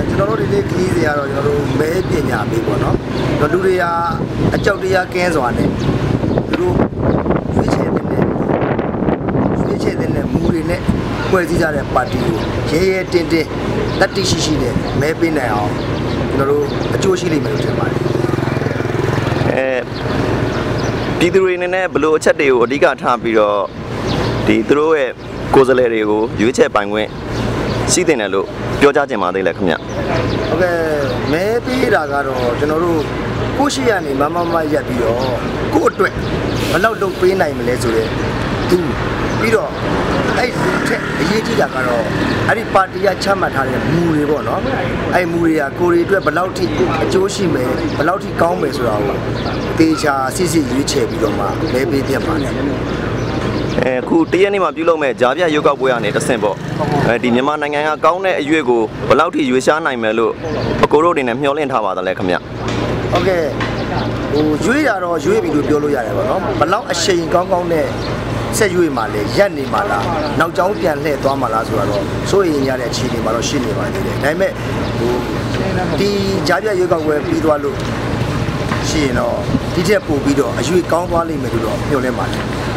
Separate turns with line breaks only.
ကျွန်တော်တို့ဒီနေ့ခီးစီကတော့ကျွန်တော်တို့မဲပညာပေးပေါ့နော်လူတွေကအကြောက်တရားကင်းစွာနဲ့သူတို့ရွေးချယ်တဲ့မူတွေနဲ့ဖွဲ့စည်းကြတဲ့ပါတီကိုရဲတင်းတတိရှိနဲ့မဲပေးနိုင်အောင်ကျွန်တော်တို့အကျိုးရှိလိမ့်မယ်လို့ထင်ပါတယ်
ပြည်သူတွေနဲ့ဘလို့အချက်တွေကိုအဓိကထားပြီးတော့ဒီသူတို့ရဲ့ကိုယ်စားလှယ်တွေကိုရွေးချယ်ပိုင်ခွင့်ရှိတင်တယ်လို့ပြောကြားချင်ပါသေးတယ်ခင်ဗျ
ဟုတ်ကဲ့မဲပေးတာကတော့ကျွန်တော်တို့ကိုရှိရနေမရက်ပြီးတော့ကို့အတွက်ဘယ်လောက်လုပ်ပေးနိုင်မလဲဆိုတဲ့သူပြီးတော့အဲ့ဒီထက်အရေးကြီးတာကတော့အဲ့ဒီပါတီကချမှတ်ထားတဲ့မူတွေပေါ့နော်အဲ့မူတွေကကိုရီအတွက်ဘယ်လောက်ထိအကျိုးရှိမယ်ဘယ်လောက်ထိကောင်းမယ်ဆိုတာကိုတေချာစစ်ရွေးချယ်ပြီးတော့မှမဲပေးပြပါတယ်
ခုတရက်နေ့မှာပြုလုပ်မဲ့ဂျာပြရွေးကောက်ပွဲကနေတဆင့်ပေါ့ဒီမြန်မာနိုင်ငံကကောင်းတဲ့အရွေးကိုဘယ်လောက်ထိရွေးရှားနိုင်မယ်လို့အကိုတို့အနေနဲ့မျှော်လင့်ထားပါသလဲခင်ဗျ
ဟုတ်ကဲ့ရွေးတာတော့ရွေးပြီလို့ပြောလို့ရတယ်ပေါ့နော်ဘယ်လောက်အရှိန်ကောင်းနဲ့ဆက်ရွေးမှလဲရက်နေမှလားနောက်ကျောင်းပြန်လှည့်သွားမှလားဆိုတော့စိုးရိမ်ရတဲ့အခြေအနေမှာတော့ရှိနေပါသေးတယ်ဒါပေမဲ့ဒီဂျာပြရွေးကောက်ပွဲပြီးသွားလို့ရှိရင်တော့ဒီထက်ပိုပြီးတော့အရွေးကောင်းသွားလိမ့်မယ်လို့တော့မျှော်လင့်ပါတယ်